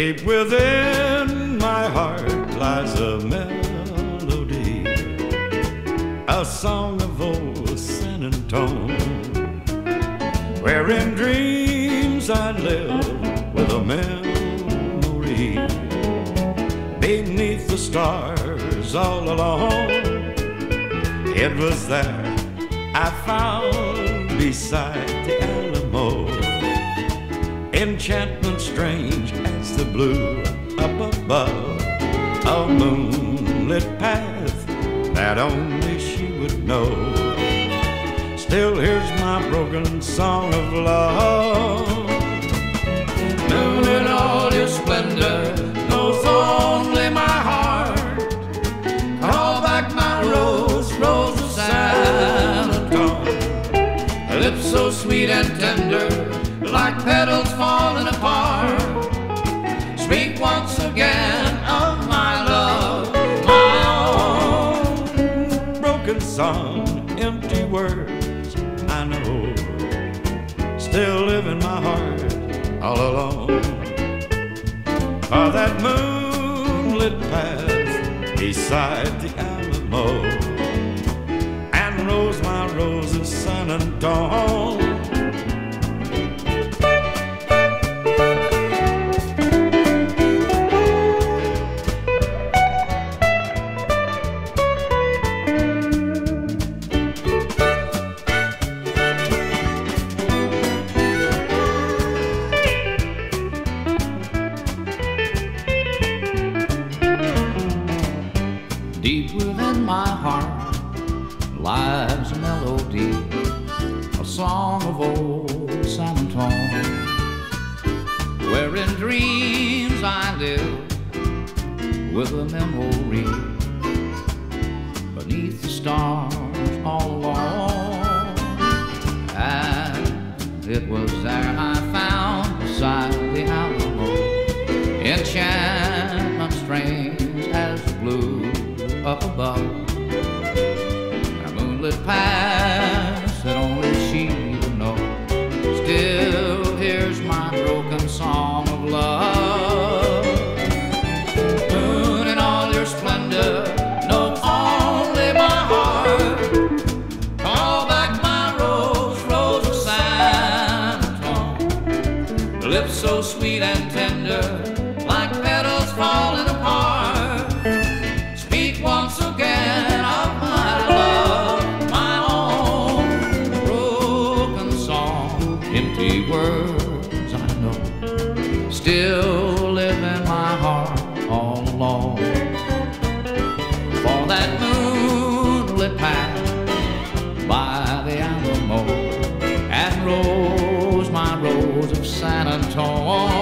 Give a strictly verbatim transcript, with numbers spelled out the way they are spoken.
Deep within my heart lies a melody, a song of old San Antone, where in dreams I live with a memory. Beneath the stars all alone, it was there I found beside the Alamo. Enchantment strange as the blue up above, a moonlit path that only she would know. Still here's my broken song of love. Moon in all your splendor knows only my heart. Call back my rose, rose of San Antone. Lips so sweet and tender, like petals falling apart. Speak once again of my love, my own broken song, empty words I know, still live in my heart all alone. For that moonlit path beside the Alamo, and rose my rose of San Antone. Deep within my heart lies a melody, a song of old San Antone, where in dreams I live with a memory. Beneath the stars all alone, and it was there I found beside the Alamo. Enchantment strange as the blue up above, a moonlit path that only she would know. Still here's my broken song of love. Moon in all your splendor knows only my heart. Call back my rose, rose of San Antone. Lips so sweet and tender, like petals falling apart. Once again of my love, my own broken song, empty words I know, still live in my heart all alone. For that moonlit path by the Alamo, and rose my rose of San Antone.